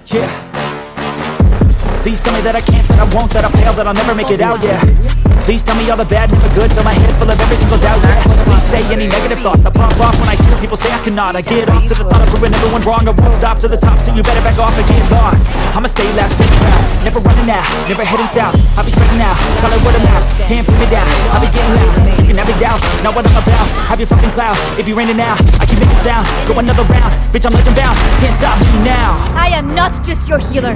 Yeah. Please tell me that I can't, that I won't, that I fail, that I'll never make it out, yeah. Please tell me all the bad, never good, fill my head full of every single doubt, yeah. Please say any negative thoughts, I pop off when I hear people say I cannot. I get off to the thought of proving everyone wrong, I won't stop to the top, so you better back off and get lost. I'ma stay loud, stay proud, never running out, never heading south. I'll be spreading out, call it word of mouth, can't put me down. I'll be getting loud, you can have it down, not what I'm about. Have your fucking cloud, it be raining now, I keep making sound, go another round, bitch I'm legend bound, can't stop me now. I am not just your healer.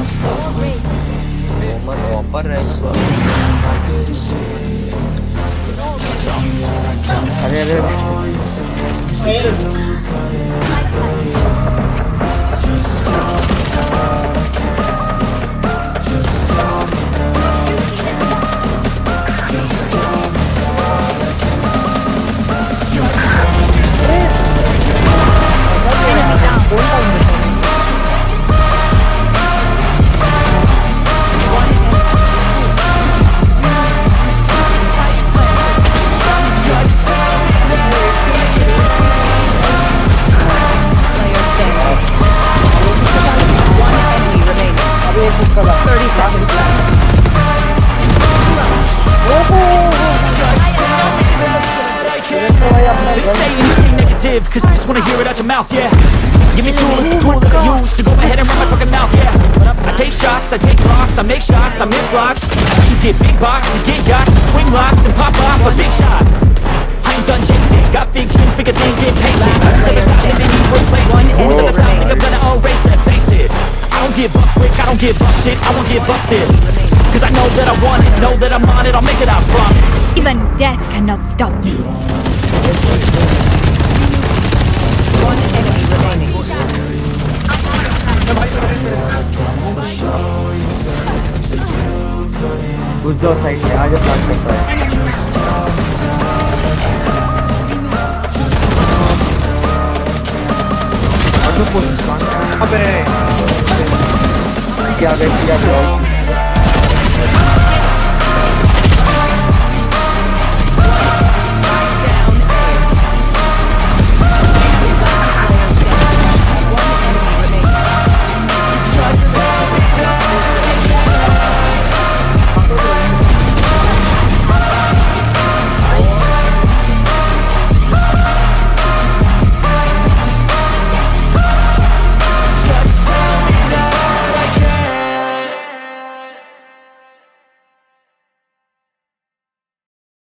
Cause I just wanna hear it out your mouth, yeah. Give me fuel, it's a tool that I use to go ahead and run my fucking mouth, yeah. I take shots, I take loss, I make shots, I miss lots. You get big box, you get yachts, you swing locks and pop off a big shot. I ain't done chasing, got big dreams, bigger things, impatient. Who's at the top, they need replacement. Who's at the top, think I'm gonna erase that, face it. I don't give up quick, I don't give up shit, I won't give up this. Cause I know that I want it, know that I'm on it, I'll make it, I promise. Even death cannot stop me. One enemy remaining. Good job, side से आजा start करता है. अबे क्या